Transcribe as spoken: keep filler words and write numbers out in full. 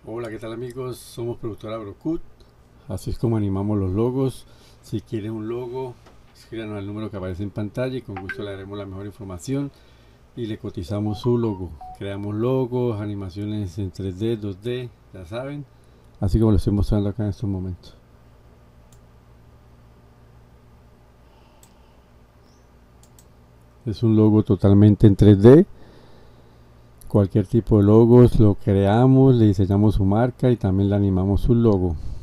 Hola, ¿qué tal amigos? Somos productora Brocut. Así es como animamos los logos. Si quieren un logo, escríbanos al número que aparece en pantalla y con gusto le daremos la mejor información y le cotizamos su logo. Creamos logos, animaciones en tres D, dos D, ya saben, así como lo estoy mostrando acá en estos momentos. Es un logo totalmente en tres D. Cualquier tipo de logos lo creamos, le diseñamos su marca y también le animamos su logo.